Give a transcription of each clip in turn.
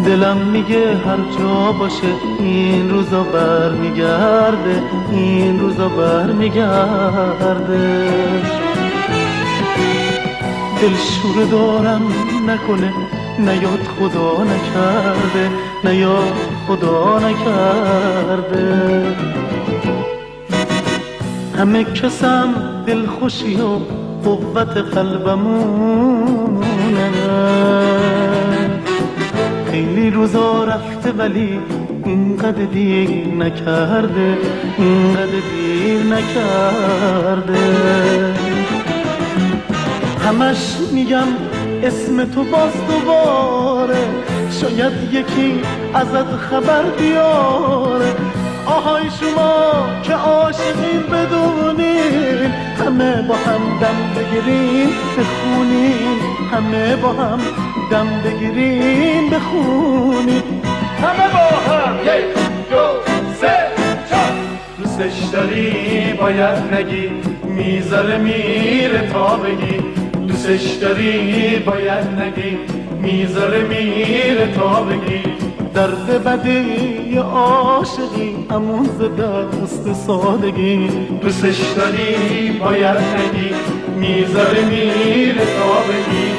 دلم میگه هر جا باشه این روزا برمیگرده، این روزا برمیگرده. دل شوره دارم نکنه، نیاد خدا نکرده، نیاد خدا نکرده. همه کسم دل خوشی و قوت قلبمونه، خیلی روزا رفته ولی اینقدر دیر نکرده، اینقدر دیر نکرده. همش میگم اسم تو باز دوباره، شاید یکی ازت خبر بیاره. آهای شما که عاشقین بدونین، همه با هم دم بگیرین بخونین، همه با هم دم بگیرین بخونین. همه با هم 1 2 3 4. دوستش داری باید نگی، میذاره میره تا بگی. دوستش داری باید نگی، میذاره میره تا بگی. درد بدی عاشقی همون دست سادگی. دوستش داری باید نگی، میذاره میره تا بگی.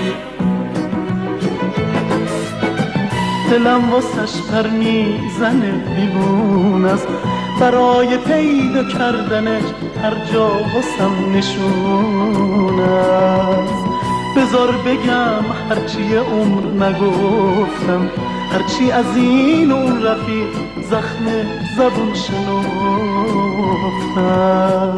دلم واسش پر میزنه دیوون است، برای پیدا کردنش هر جا واسم نشون است. بذار بگم هرچی عمر نگفتم، هرچی از این اون رفیق زخم زبون شنفتم.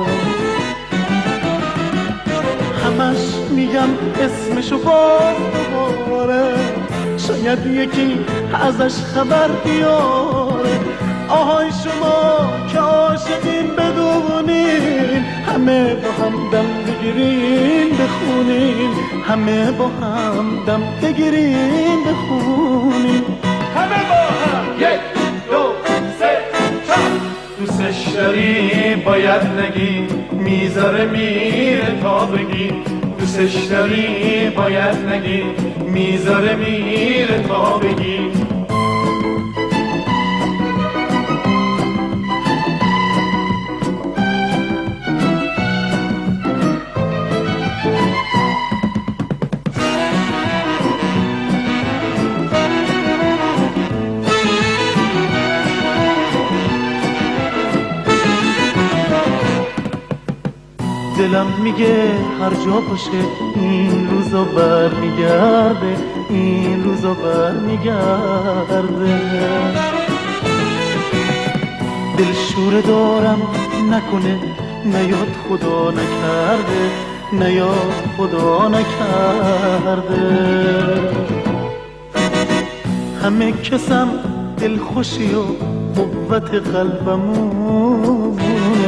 همش میگم اسمشو باز دوباره، شاید یکی ازش خبر بیاره. آهای شما که عاشقین بدونین، همه با هم دم بگیرین بخونین، همه با هم دم بگیرین بخونین. همه با هم 1 2 3 4. دوستش داری باید نگی، میذاره میره تا بگی. دوستش داری باید نگی، میذاره میره تا بگی. دلم میگه هر جا باشه این روزا برمیگرده، این روزا برمیگرده. دل شوره دارم نکنه، نیاد خدا نکرده، نیاد خدا نکرده. همه کسم دل خوشی و قوت قلبمونه،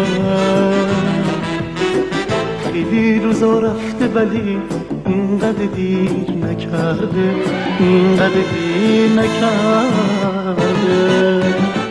خیلی روزا رفته ولی اینقدر دیر نکرده، اینقدر دیر نکرده.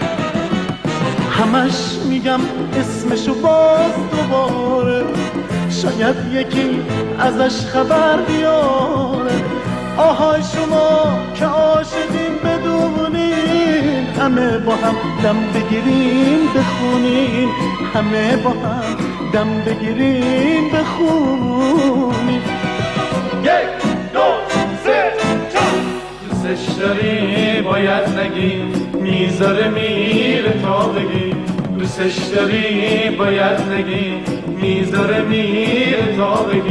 همش میگم اسمشو باز دوباره، شاید یکی ازش خبر بیاره. آهای شما که عاشقین بدونین، همه با هم دم بگیرین بخونین، همه با هم دم بگیرین بخونین. 1 2 3 4. دوستش داری باید نگی، میذاره میره تا بگی. دوستش داری باید نگی، میذاره میره تا بگی.